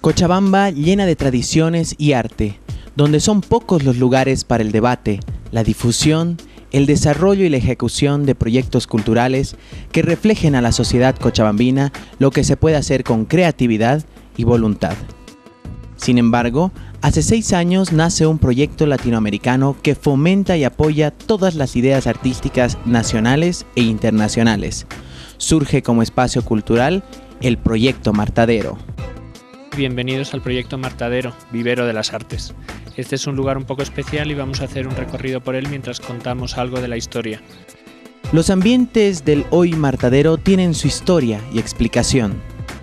Cochabamba llena de tradiciones y arte, donde son pocos los lugares para el debate, la difusión, el desarrollo y la ejecución de proyectos culturales que reflejen a la sociedad cochabambina lo que se puede hacer con creatividad y voluntad. Sin embargo, hace 6 años nace un proyecto latinoamericano que fomenta y apoya todas las ideas artísticas nacionales e internacionales. Surge como espacio cultural el Proyecto Martadero. Bienvenidos al Proyecto Martadero, Vivero de las Artes. Este es un lugar un poco especial y vamos a hacer un recorrido por él mientras contamos algo de la historia. Los ambientes del hoy Martadero tienen su historia y explicación.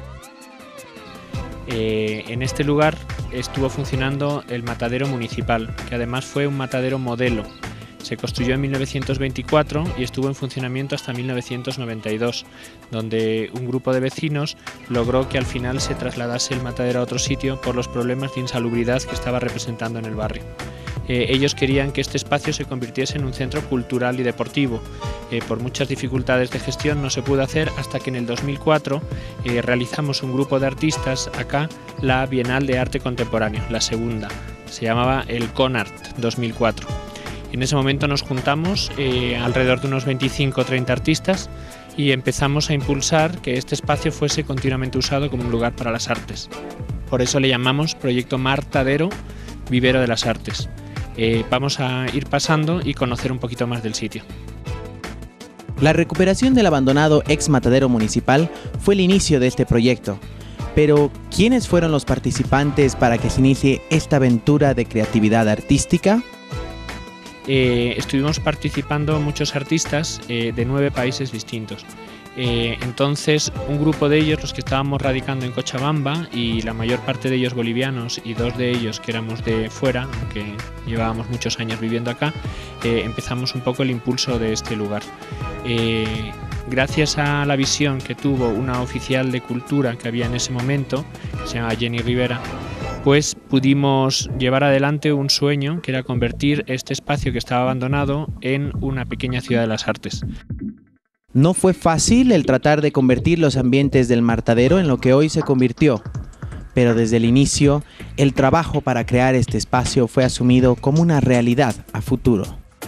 En este lugar estuvo funcionando el matadero municipal, que además fue un matadero modelo. Se construyó en 1924 y estuvo en funcionamiento hasta 1992, donde un grupo de vecinos logró que al final se trasladase el matadero a otro sitio por los problemas de insalubridad que estaba representando en el barrio. Ellos querían que este espacio se convirtiese en un centro cultural y deportivo. Por muchas dificultades de gestión no se pudo hacer hasta que en el 2004 realizamos un grupo de artistas acá la Bienal de Arte Contemporáneo, la segunda. Se llamaba el CONART 2004. En ese momento nos juntamos alrededor de unos 25 o 30 artistas y empezamos a impulsar que este espacio fuese continuamente usado como un lugar para las artes. Por eso le llamamos Proyecto Martadero, Vivero de las Artes. Vamos a ir pasando y conocer un poquito más del sitio. La recuperación del abandonado ex matadero municipal fue el inicio de este proyecto. Pero, ¿quiénes fueron los participantes para que se inicie esta aventura de creatividad artística? Estuvimos participando muchos artistas de 9 países distintos. Entonces, un grupo de ellos, los que estábamos radicando en Cochabamba, y la mayor parte de ellos bolivianos y 2 de ellos que éramos de fuera, aunque llevábamos muchos años viviendo acá, empezamos un poco el impulso de este lugar. Gracias a la visión que tuvo una oficial de cultura que había en ese momento, que se llama Jenny Rivera, pues pudimos llevar adelante un sueño que era convertir este espacio que estaba abandonado en una pequeña ciudad de las artes. No fue fácil el tratar de convertir los ambientes del Martadero en lo que hoy se convirtió, pero desde el inicio, el trabajo para crear este espacio fue asumido como una realidad a futuro.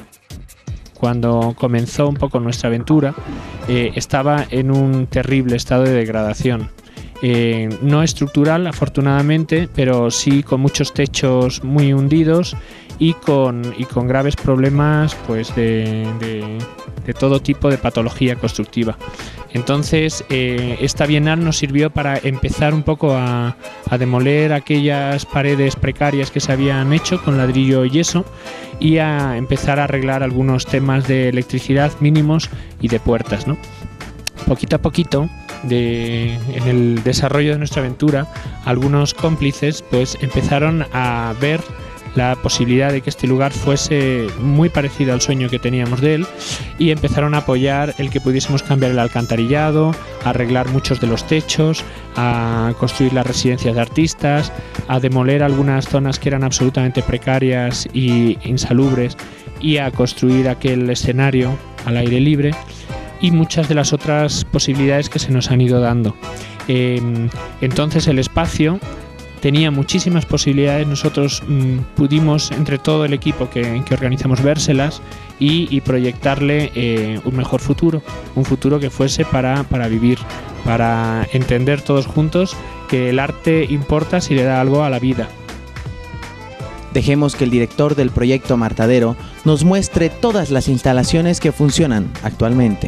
Cuando comenzó un poco nuestra aventura, estaba en un terrible estado de degradación. No estructural, afortunadamente, pero sí con muchos techos muy hundidos y con graves problemas pues, de todo tipo de patología constructiva. Entonces, esta bienal nos sirvió para empezar un poco a demoler aquellas paredes precarias que se habían hecho con ladrillo y yeso y a empezar a arreglar algunos temas de electricidad mínimos y de puertas, ¿no? Poquito a poquito, en el desarrollo de nuestra aventura, algunos cómplices pues empezaron a ver la posibilidad de que este lugar fuese muy parecido al sueño que teníamos de él y empezaron a apoyar el que pudiésemos cambiar el alcantarillado, arreglar muchos de los techos, a construir las residencias de artistas, a demoler algunas zonas que eran absolutamente precarias e insalubres y a construir aquel escenario al aire libre y muchas de las otras posibilidades que se nos han ido dando. Entonces el espacio tenía muchísimas posibilidades. Nosotros pudimos, entre todo el equipo que organizamos, vérselas y proyectarle un mejor futuro, un futuro que fuese para vivir, para entender todos juntos que el arte importa si le da algo a la vida. Dejemos que el director del Proyecto Martadero nos muestre todas las instalaciones que funcionan actualmente.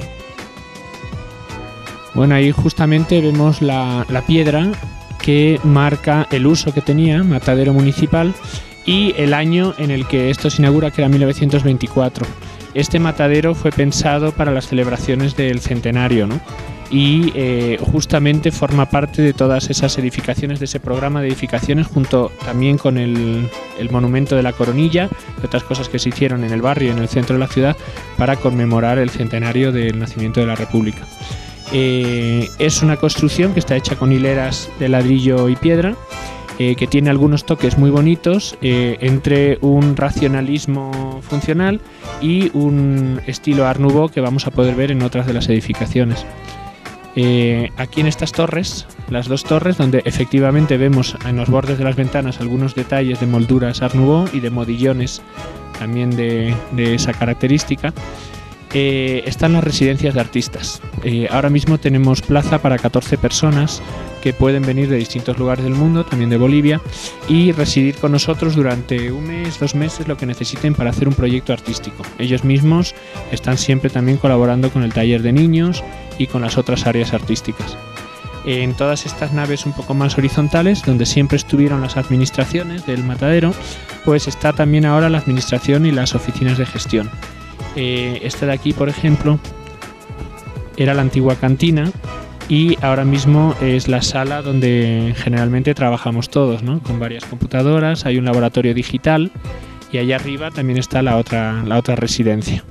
Bueno, ahí justamente vemos la piedra que marca el uso que tenía Matadero Municipal y el año en el que esto se inaugura, que era 1924. Este matadero fue pensado para las celebraciones del centenario, ¿no? Y justamente forma parte de todas esas edificaciones, de ese programa de edificaciones, junto también con el monumento de la Coronilla y otras cosas que se hicieron en el barrio, en el centro de la ciudad, para conmemorar el centenario del nacimiento de la República. Es una construcción que está hecha con hileras de ladrillo y piedra, que tiene algunos toques muy bonitos entre un racionalismo funcional y un estilo Art Nouveau que vamos a poder ver en otras de las edificaciones. Aquí en estas torres, las dos torres, donde efectivamente vemos en los bordes de las ventanas algunos detalles de molduras Art Nouveau y de modillones también de esa característica. Están las residencias de artistas. Ahora mismo tenemos plaza para 14 personas que pueden venir de distintos lugares del mundo, también de Bolivia, y residir con nosotros durante 1 mes, 2 meses, lo que necesiten para hacer un proyecto artístico. Ellos mismos están siempre también colaborando con el taller de niños y con las otras áreas artísticas. En todas estas naves un poco más horizontales, donde siempre estuvieron las administraciones del matadero, pues está también ahora la administración y las oficinas de gestión. Esta de aquí, por ejemplo, era la antigua cantina y ahora mismo es la sala donde generalmente trabajamos todos, ¿no? Con varias computadoras, hay un laboratorio digital y allá arriba también está la otra residencia.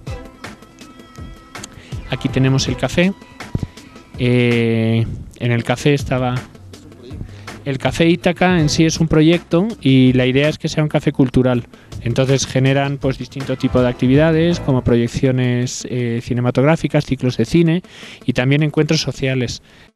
Aquí tenemos el café. En el café estaba... El Café Ítaca en sí es un proyecto y la idea es que sea un café cultural. Entonces generan pues distinto tipo de actividades como proyecciones cinematográficas, ciclos de cine y también encuentros sociales.